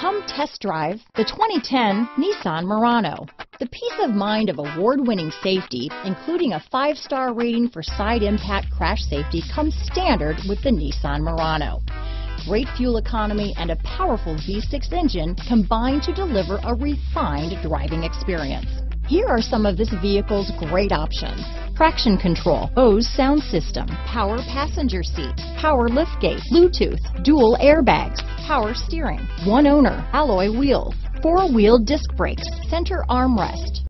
Come test drive the 2010 Nissan Murano. The peace of mind of award-winning safety, including a 5-star rating for side impact crash safety, comes standard with the Nissan Murano. Great fuel economy and a powerful V6 engine combine to deliver a refined driving experience. Here are some of this vehicle's great options: traction control, Bose sound system, power passenger seat, power liftgate, Bluetooth, dual airbags, power steering, one owner, alloy wheels, 4-wheel disc brakes, center armrest,